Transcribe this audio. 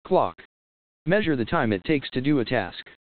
Clock. Measure the time it takes to do a task.